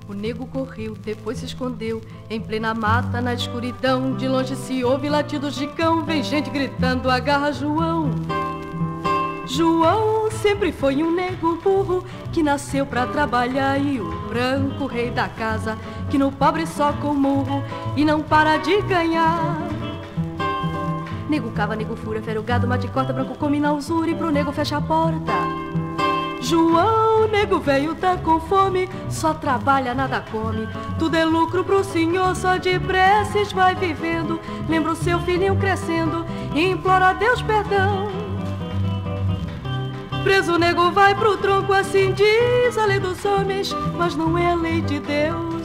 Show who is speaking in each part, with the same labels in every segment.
Speaker 1: O nego correu, depois se escondeu, em plena mata, na escuridão. De longe se ouve latidos de cão, vem gente gritando, agarra João. João sempre foi um nego burro, que nasceu pra trabalhar. E o branco, rei da casa, que no pobre soca o murro e não para de ganhar. Nego cava, nego fura, fere o gado, mate e corta, branco come na usura e pro nego fecha a porta. João, nego velho tá com fome, só trabalha, nada come. Tudo é lucro pro senhor, só de preces vai vivendo. Lembra o seu filhinho crescendo e implora a Deus perdão. Preso o nego vai pro tronco, assim diz a lei dos homens, mas não é a lei de Deus.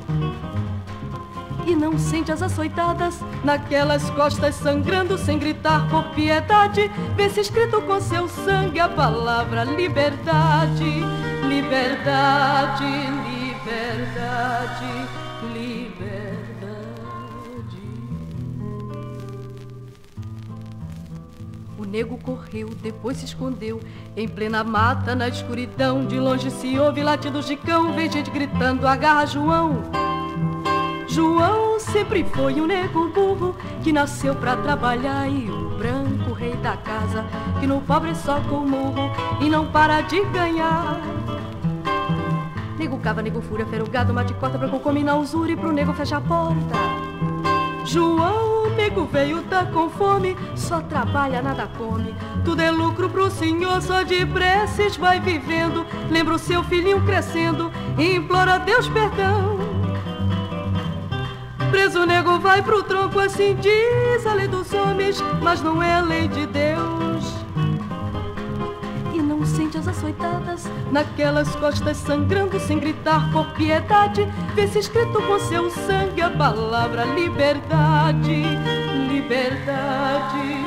Speaker 1: E não sente as açoitadas naquelas costas sangrando, sem gritar por piedade. Vê-se escrito com seu sangue a palavra liberdade. Liberdade, liberdade, liberdade. O nego correu, depois se escondeu, em plena mata, na escuridão. De longe se ouve latidos de cão, vem gente gritando, agarra João. João sempre foi um nego burro, que nasceu pra trabalhar. E o branco, rei da casa, que no pobre soca o murro e não para de ganhar. Nego cava, nego fura, fere o gado, mate e corta, branco come na usura e pro nego fecha a porta. João, nego veio tá com fome, só trabalha, nada come. Tudo é lucro pro senhor, só de preces vai vivendo. Lembra o seu filhinho crescendo e implora a Deus perdão. Preso o nego vai pro tronco, assim diz a lei dos homens, mas não é a lei de Deus. E não sente as açoitadas naquelas costas sangrando, sem gritar por piedade. Vê-se escrito com seu sangue a palavra liberdade. Liberdade.